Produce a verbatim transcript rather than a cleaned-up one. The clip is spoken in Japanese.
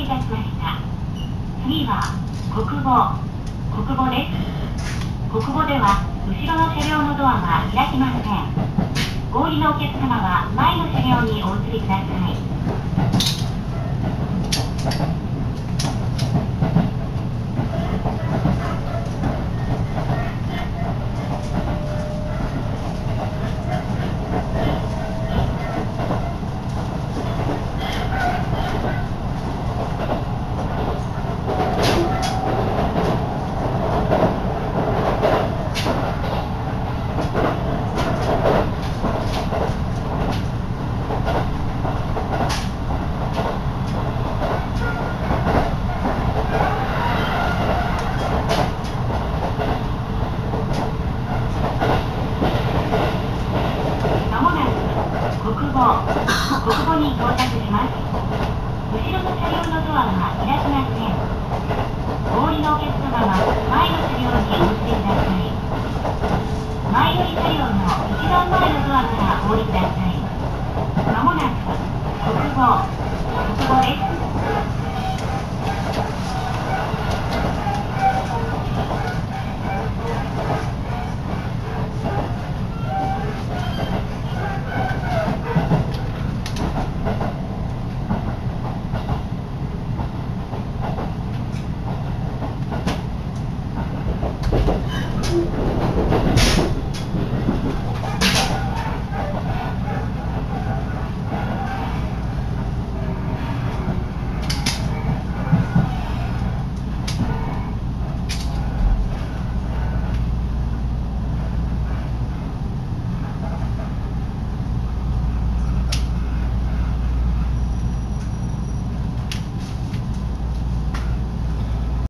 り立ちました。次は国母国母です。国母では後ろの車両のドアは開きません。お降りのお客様は前の車両にお移りください。国母に到着します。後ろの車両のドアは開きません。お降りのお客様は前の車両にお移りください。前寄り車両の一番前のドアからお降りください。まもなく国母国母です。